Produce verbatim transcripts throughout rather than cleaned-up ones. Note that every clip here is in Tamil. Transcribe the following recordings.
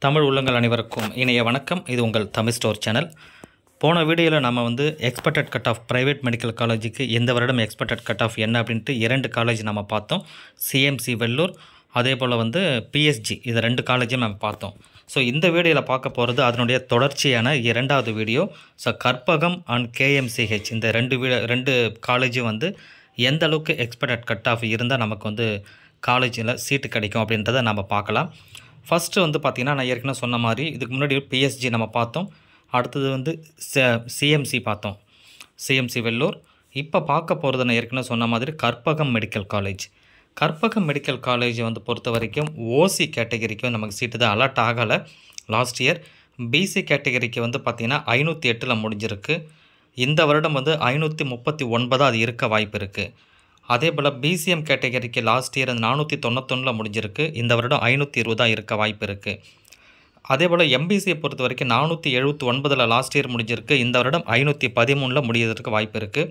தமிழ் உள்ளங்கள் அனைவருக்கும் இணைய வணக்கம். இது உங்கள் தமிழ்ஸ்டோர் சேனல். போன வீடியோவில் நம்ம வந்து expected cut off private medical காலேஜுக்கு இந்த வருடம் எக்ஸ்பெக்டட் கட் ஆஃப் என்ன அப்படின்ட்டு இரண்டு காலேஜ் நம்ம பார்த்தோம். சிஎம்சி வெள்ளூர், அதே போல் வந்து பிஎஸ்ஜி, இது ரெண்டு காலேஜும் நம்ம பார்த்தோம். ஸோ இந்த வீடியோவில் பார்க்க போகிறது அதனுடைய தொடர்ச்சியான இரண்டாவது video. So Karpagam and KMCH இந்த ரெண்டு வீ ரெண்டு காலேஜும் வந்து எந்த அளவுக்கு எக்ஸ்பெக்டட் கட் ஆஃப் இருந்தால் நமக்கு வந்து காலேஜில் சீட்டு கிடைக்கும் அப்படின்றத நம்ம பார்க்கலாம். ஃபஸ்ட்டு வந்து பார்த்திங்கன்னா, நான் ஏற்கனவே சொன்ன மாதிரி இதுக்கு முன்னாடி பிஎஸ்ஜி நம்ம பார்த்தோம். அடுத்தது வந்து சிஎம்சி பார்த்தோம், சிஎம்சி வெள்ளூர். இப்போ பார்க்க போகிறது நான் ஏற்கனவே சொன்ன மாதிரி Karpagam medical college. Karpagam medical college வந்து பொறுத்த வரைக்கும் ஓசி கேட்டகரிக்கும் நமக்கு சீட்டு தான் அலர்ட் ஆகலை லாஸ்ட் இயர். பிசி கேட்டகரிக்கு வந்து பார்த்திங்கன்னா ஐநூற்றி எட்டில் முடிஞ்சிருக்கு. இந்த வருடம் வந்து ஐநூற்றி முப்பத்தி ஒன்பதாக அது இருக்க வாய்ப்பு இருக்குது. அதே போல் பிசிஎம் கேட்டகரிக்கு லாஸ்ட் இயர் அந்த நானூற்றி தொண்ணூத்தொன்னில் முடிஞ்சிருக்கு. இந்த வருடம் ஐநூற்றி இருபதாக இருக்க வாய்ப்பு இருக்குது. அதே போல் எம்பிசியை பொறுத்த வரைக்கும் நானூற்றி எழுபத்தி ஒன்பதில் லாஸ்ட் இயர் முடிஞ்சிருக்கு. இந்த வருடம் ஐநூற்றி பதிமூணில் முடியறதுக்கு வாய்ப்பு இருக்குது.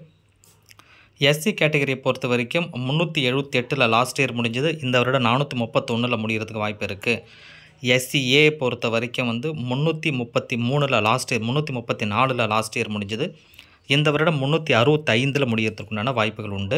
எஸ்சி கேட்டகரியை பொறுத்த வரைக்கும் முந்நூற்றி எழுபத்தி எட்டில் லாஸ்ட் இயர் முடிஞ்சது. இந்த வருடம் நானூற்றி முப்பத்தொன்னில் முடிகிறதுக்கு வாய்ப்பு இருக்குது. எஸ்சிஏ பொறுத்த வரைக்கும் வந்து முந்நூற்றி முப்பத்தி மூணில் லாஸ்ட் இயர் முந்நூற்றி முப்பத்தி நாலில் லாஸ்ட் இயர் முடிஞ்சது. இந்த வருடம் முந்நூற்றி அறுபத்தைந்தில் முடியறதுக்குண்டான வாய்ப்புகள் உண்டு.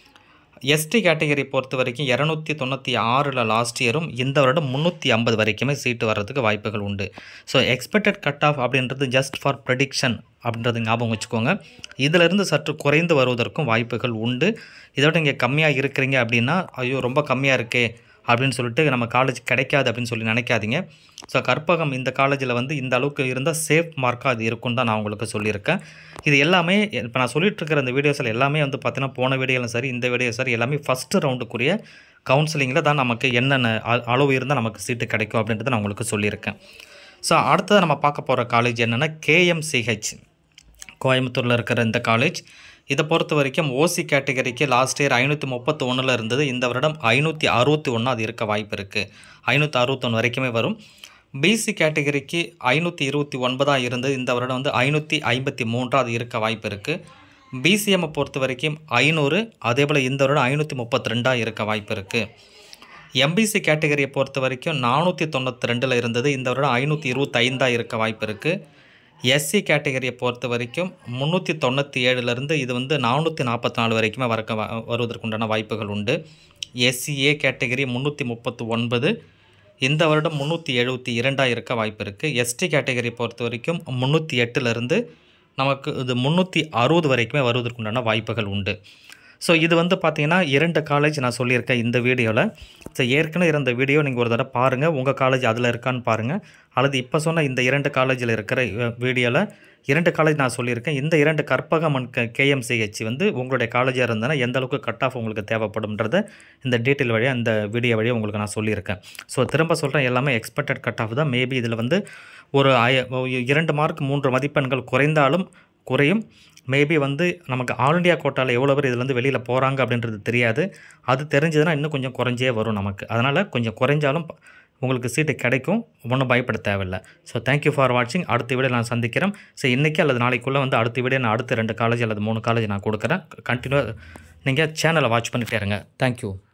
எஸ்டி கேட்டகரி பொறுத்த வரைக்கும் இரநூத்தி தொண்ணூற்றி ஆறில் லாஸ்ட் இயரும் இந்த வருடம் முந்நூற்றி ஐம்பது வரைக்குமே சீட்டு வர்றதுக்கு வாய்ப்புகள் உண்டு. ஸோ எக்ஸ்பெக்டட் கட் ஆஃப் அப்படின்றது ஜஸ்ட் ஃபார் ப்ரெடிக்ஷன் அப்படின்றது ஞாபகம் வச்சுக்கோங்க. இதிலிருந்து சற்று குறைந்து வருவதற்கும் வாய்ப்புகள் உண்டு. இதோட இங்கே கம்மியாக இருக்கிறீங்க அப்படின்னா, ஐயோ ரொம்ப கம்மியாக இருக்கே அப்படின்னு சொல்லிட்டு நம்ம காலேஜ் கிடைக்காது அப்படின்னு சொல்லி நினைக்காதீங்க. ஸோ கற்பகம் இந்த காலேஜில் வந்து இந்த அளவுக்கு இருந்தால் சேஃப் மார்க்காக அது இருக்குன்னு தான் நான் உங்களுக்கு சொல்லியிருக்கேன். இது எல்லாமே இப்போ நான் சொல்லிட்டு இருக்கிற இந்த வீடியோஸில் எல்லாமே வந்து பார்த்தீங்கன்னா, போன வீடியோலும் சரி இந்த வீடியோ சரி எல்லாமே ஃபஸ்ட்டு ரவுண்டுக்குரிய கவுன்சிலிங்கில் தான் நமக்கு என்னென்ன அளவு இருந்தால் நமக்கு சீட்டு கிடைக்கும் அப்படின்றத நான் உங்களுக்கு சொல்லியிருக்கேன். ஸோ அடுத்தது நம்ம பார்க்க போகிற காலேஜ் என்னென்னா கேஎம்சிஹெச், கோயம்புத்தூரில் இருக்கிற இந்த காலேஜ். இதை பொறுத்த வரைக்கும் ஓசி கேட்டகரிக்கு லாஸ்ட் இயர் ஐநூற்றி முப்பத்தி ஒன்றில் இருந்தது. இந்த வருடம் ஐநூற்றி அறுபத்தி ஒன்று அது இருக்க வாய்ப்பு இருக்குது. ஐநூற்றி அறுபத்தொன்று வரைக்குமே வரும். பிசி கேட்டகரிக்கு ஐநூற்றி இருபத்தி ஒன்பதாக இருந்தது. இந்த வருடம் வந்து ஐநூற்றி ஐம்பத்தி மூன்றாக அது இருக்க வாய்ப்பு இருக்குது. பிசிஎம்மை பொறுத்த வரைக்கும் ஐநூறு, அதே போல் இந்த வருடம் ஐநூற்றி முப்பத்தி ரெண்டாக இருக்க வாய்ப்பு இருக்குது. எம்பிசி கேட்டகரியை பொறுத்த வரைக்கும் நானூற்றி தொண்ணூற்றி ரெண்டில் இருந்தது. இந்த வருடம் ஐநூற்றி இருபத்தைந்தாக இருக்க வாய்ப்பு இருக்குது. எஸ்சி கேட்டகரியை பொறுத்த வரைக்கும் முந்நூற்றி தொண்ணூற்றி ஏழுலேருந்து இது வந்து நானூற்றி நாற்பத்தி நாலு வரைக்குமே வரக்க வருவதற்குண்டான வாய்ப்புகள் உண்டு. எஸ்சிஏ கேட்டகரி முந்நூற்றி முப்பத்தி ஒன்பது, இந்த வருடம் முந்நூற்றி எழுபத்தி இரண்டாக இருக்க வாய்ப்பு இருக்குது. எஸ்டி கேட்டகரி பொறுத்த வரைக்கும் முந்நூற்றி எட்டுலேருந்து நமக்கு இது முந்நூற்றி அறுபது வரைக்குமே வருவதற்குண்டான வாய்ப்புகள் உண்டு. ஸோ இது வந்து பார்த்திங்கன்னா இரண்டு காலேஜ் நான் சொல்லியிருக்கேன் இந்த வீடியோவில். ஸோ ஏற்கனவே இருந்த வீடியோ நீங்கள் ஒரு தடவை பாருங்கள், உங்கள் காலேஜ் அதில் இருக்கான்னு பாருங்கள். அல்லது இப்போ சொன்ன இந்த இரண்டு காலேஜில் இருக்கிற வீடியோவில் இரண்டு காலேஜ் நான் சொல்லியிருக்கேன். இந்த இரண்டு கற்பகம் அண்ட் கேஎம்சிஹெச் வந்து உங்களுடைய காலேஜாக இருந்ததுன்னா எந்த அளவுக்கு கட் ஆஃப் உங்களுக்கு தேவைப்படும்ன்றத இந்த டீட்டெயில் வழியாக இந்த வீடியோ வழியாக உங்களுக்கு நான் சொல்லியிருக்கேன். ஸோ திரும்ப சொல்கிறேன், எல்லாமே எக்ஸ்பெக்டட் கட் ஆஃப் தான். மேபி இதில் வந்து ஒரு இரண்டு மார்க் மூன்று மதிப்பெண்கள் குறைந்தாலும் குறையும். மேபி வந்து நமக்கு ஆல் இண்டியா கோட்டாவில் எவ்வளோ பேர் இதில் வந்து வெளியில் போகிறாங்க அப்படின்றது தெரியாது. அது தெரிஞ்சதுன்னா இன்னும் கொஞ்சம் குறைஞ்சே வரும் நமக்கு. அதனால் கொஞ்சம் குறைஞ்சாலும் உங்களுக்கு சீட்டு கிடைக்கும், ஒன்றும் பயப்பட தேவையில்லை. ஸோ தேங்க்யூ ஃபார் வாட்சிங். அடுத்த வீடியோ நான் சந்திக்கிறேன். ஸோ இன்றைக்கி அல்லது நாளைக்குள்ளே வந்து அடுத்த வீடியோ நான் அடுத்த ரெண்டு காலேஜ் அல்லது மூணு காலேஜ் நான் கொடுக்குறேன். கண்டினியூ நீங்கள் சேனலை வாட்ச் பண்ணிகிட்டே இருங்க. தேங்க்யூ.